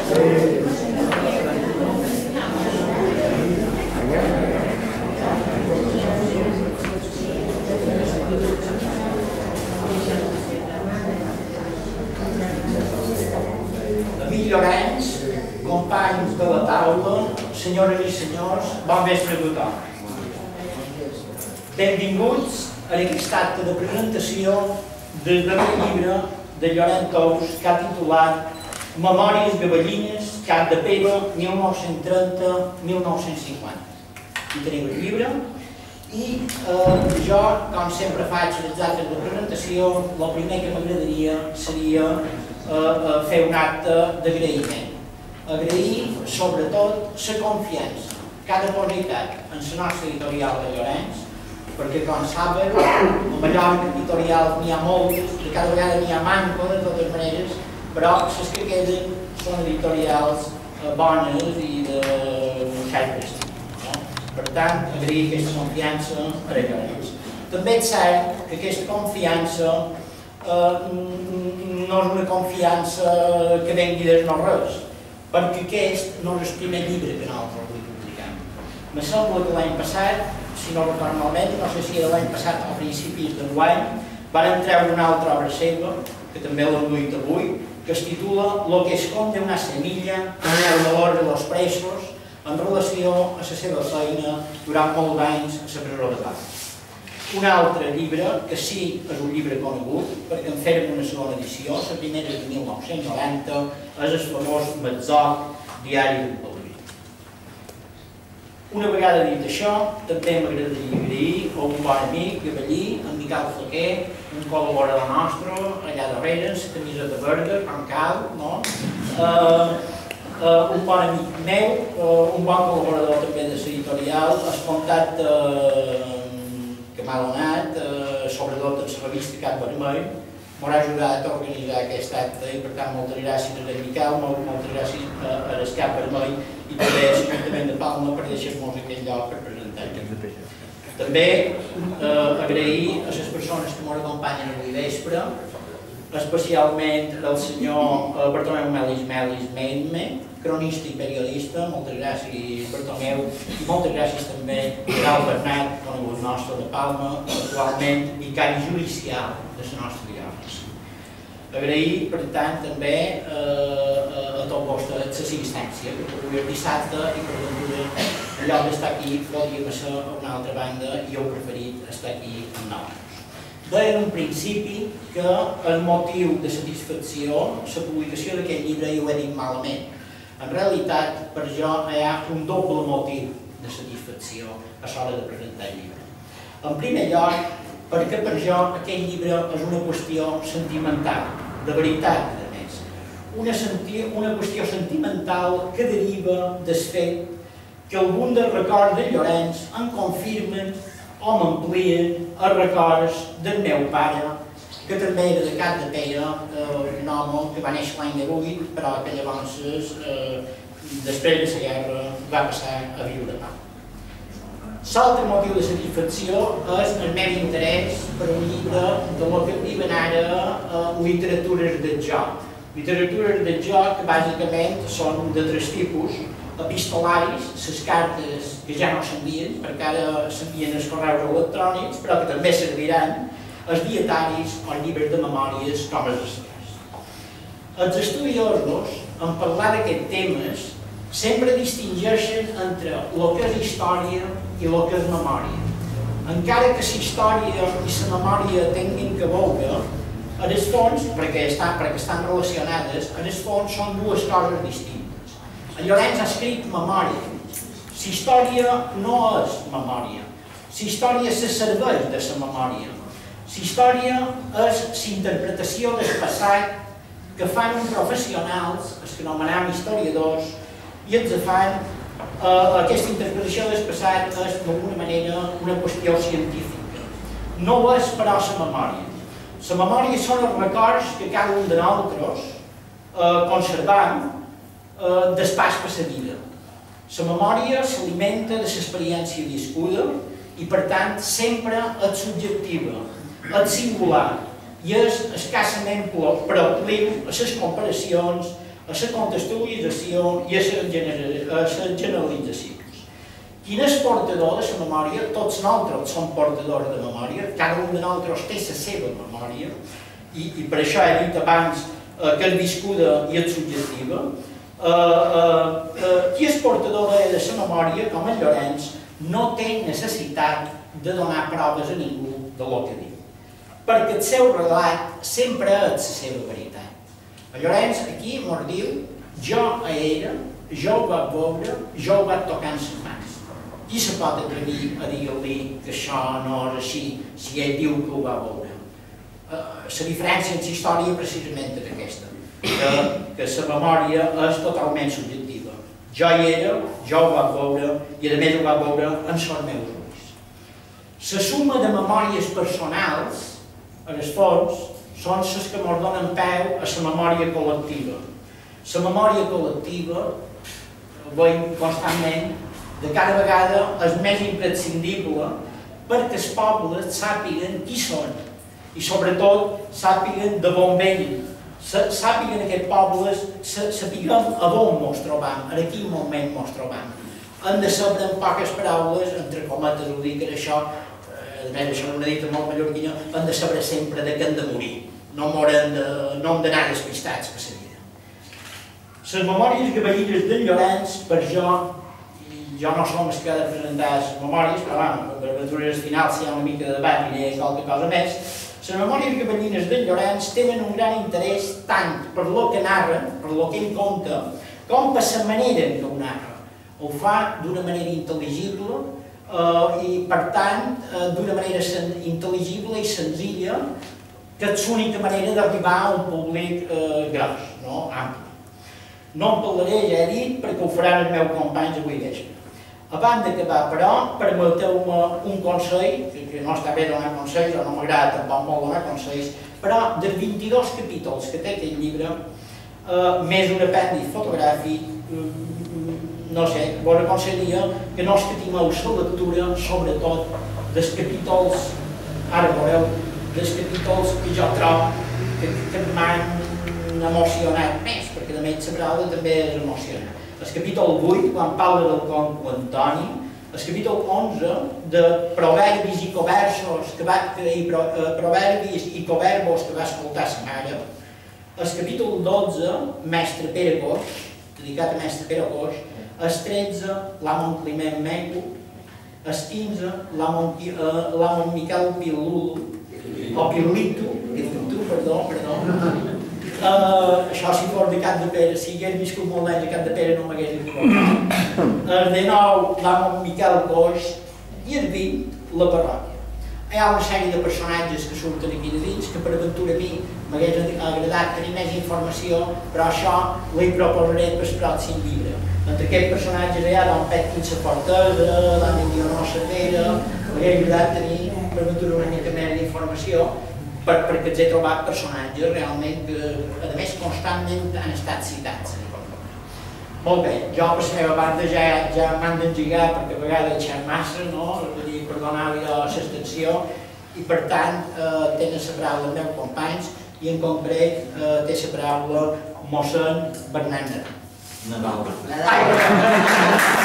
Amic Llorenç, companys de la taula, senyores i senyors, bon vespre a tothom. Benvinguts a aquest acte de presentació del darrer llibre de Llorenç Tous, que ha titulat Memòries Gabellines, Capdepera, 1930-1950. Aquí teniu el llibre i jo, com sempre faig els actes de presentació, el primer que m'agradaria seria fer un acte d'agraïment. Agrair, sobretot, la confiança que ha depositat en la nostra editorial de Llorenç, perquè, com saben, a Mallorca editorials n'hi ha moltes, i cada vegada n'hi ha manco, de totes maneres, però les que queden són editorials bones i de cert prestigi. Per tant, agrair aquesta confiança per a Llorenç. També és cert que aquesta confiança no és una confiança que vengui des no res, perquè aquest no és el primer llibre que nosaltres avui publicam. Me sembla que l'any passat, si no recordo malament, no sé si era l'any passat o a principis d'enguany, van treure una altra obra seva, que també l'hem duit avui, que es titula Lo que esconde una semilla en el dolor de los presos, en relació a la seva feina durant molts anys a la presó de Pau. Un altre llibre, que sí és un llibre conegut, perquè en fèrem una segona edició, la primera és de 1990, és el famós Metzoc, diari del Pelví. Una vegada dit això, també m'agradaria agrair a un bon amic, gabellí, en Miquel Flaquer, un col·laborador nostre, allà darrere, en la camisa de verda, com cal, no? Un bon amic meu, un bon col·laborador també de l'editorial, el contacte que m'ha donat, sobretot en la revista Cap Vermell, m'ha ajudat a organitzar aquest acte i per tant moltes gràcies a Miquel, moltes gràcies a l'Escap Vermell i també a l'Ajuntament de Palma per deixar-nos aquest lloc per presentar-nos. També agrair a les persones que m'acompanyen avui vespre, especialment el senyor Bartomeu Melis Menme, cronista i periodista, moltes gràcies Bartomeu, i moltes gràcies també a Bernat, conegut nostre de Palma, actualment vicari judicial de la nostra diòcesi. Agrair, per tant, també a tot vostre l'assistència, que avui és dissabte i per ventura, en lloc d'estar aquí, podríem ser a una altra banda i heu preferit estar aquí amb nosaltres. Deia en un principi que el motiu de satisfacció, la publicació d'aquest llibre, jo ho he dit malament. En realitat, per jo hi ha un doble motiu de satisfacció a l'hora de presentar el llibre. En primer lloc, perquè per jo aquest llibre és una qüestió sentimental, de veritat, a més. Una qüestió sentimental que deriva del fet que algun dels records de Llorenç em confirmen o m'amplien els records del meu pare, que també era de Capdepera, un home que va néixer l'any 8, però que llavors, després de la guerra, va passar a viure a Pau. L'altre motiu de satisfacció és el meu interès per un llibre de lo que diuen ara literatures del joc. Literatures del joc que bàsicament són de tres tipus: epistolaris, les cartes que ja no s'envien, perquè ara s'envien els correus electrònics, però que també serviran, els dietaris o els llibres de memòries com els escrits. Els estudiosos, en parlar d'aquests temes, sempre distingeixen entre el que és història i el que és memòria. Encara que la història i la memòria tinguin que veure, en el fons, perquè estan relacionades, en el fons són dues coses distintes. En Llorenç ha escrit memòria. La història no és memòria. La història se serveix de la memòria. La història és l'interpretació del passat que fan uns professionals, els que anomenem historiadors, i ens fan aquesta interpretació del passat és d'alguna manera una qüestió científica. No és però la memòria. La memòria són els records que cada un de nosaltres conservam del pas per la vida. La memòria s'alimenta de l'experiència viscuda i, per tant, sempre és subjectiva, és singular i és escassament procliu a les comparacions a la contextualització i a les generalitzacions. Quin és portador de la memòria? Tots nosaltres som portadors de memòria, cada un de nosaltres té la seva memòria, i per això he dit abans que és viscuda i és subjectiva. Qui és portador de la memòria, com el Llorenç, no té necessitat de donar proves a ningú de lo que diu, perquè el seu relat sempre és la seva veritat. El Llorenç aquí ens diu: jo era, jo ho vaig veure, jo ho vaig tocar en les mans. Qui se pot atrevir a dir-li que això no és així si ell diu que ho va veure? La diferència en la història precisament és aquesta, que la memòria és totalment subjectiva. Jo hi era, jo ho vaig veure i a més ho vaig veure en els meus ulls. La suma de memòries personals, en el fons, són les que ens donen peu a la memòria col·lectiva. La memòria col·lectiva, veiem constantment, de cada vegada és més imprescindible perquè els pobles sàpiguen qui són i sobretot sàpiguen de on venen, sàpiguen aquests pobles, sàpiguen a on ens trobam, a quin moment ens trobam. Hem de saber en poques paraules, entre cometes ho dic, això, a més això és una dita molt mallorquina, hem de saber sempre de què hem de morir, no hem d'anar despistats per la vida. Les memòries gabellines del Llorenç, per jo no som els que ha de presentar les memòries, però per aventures finals si hi ha una mica de debat i hi ha qualque cosa més. Les memòries gabellines del Llorenç tenen un gran interès tant per lo que narren, per lo que ell conta, com per la manera en què ho narra. Ho fa d'una manera intel·ligible i, per tant, d'una manera intel·ligible i senzilla, que és l'única manera d'arribar a un públic gros, ampli. No en parlaré, ja he dit, perquè ho faran els meus companys avui vespre. Abans d'acabar, però, permeteu-me un consell, que no està bé donar consells, o no m'agrada tampoc molt donar consells, però dels 22 capítols que té aquest llibre, més un apèndix fotogràfic, no sé, vos aconsellaria que no escatimeu la lectura, sobretot dels capítols, ara veureu, dels capítols que jo trobo que m'han emocionat més, perquè de més la paraula també és emocionant. El capítol 8, quan parla del conco Antoni, el capítol 11 de proverbis i coversos proverbis i coverbos que va escoltar sa mare, el capítol 12, Mestre Pere Coix, dedicat a Mestre Pere Coix, el 13, l'Amon Climent Meco, el 15, l'Amon Miquel Pilulu, o Pilito, perdó, això si fos de Capdepera, si hagués viscut molt d'anys a Capdepera no m'hagués equivocat. El 19, l'Amon Miquel Coix, i el 20, la parròquia. Hi ha una sèrie de personatges que surten aquí de dins, que per aventura a mi m'hagués agradat tenir més informació, però això l'hi proposaré per el pròxim llibre. Entre aquests personatges hi ha Don Petkin la Fortesa, l'Anna Lleonard Cervera, m'hagués agradat tenir per aventura una mica més d'informació, perquè els he trobat personatges realment que, a més, constantment han estat citats. Molt bé, jo per la meva banda ja m'han d'engegar perquè a vegades he xat massa, per donar-li l'extensió, i per tant tenen la paraula els meus companys i en concret té la paraula mossèn Bernat Nadal.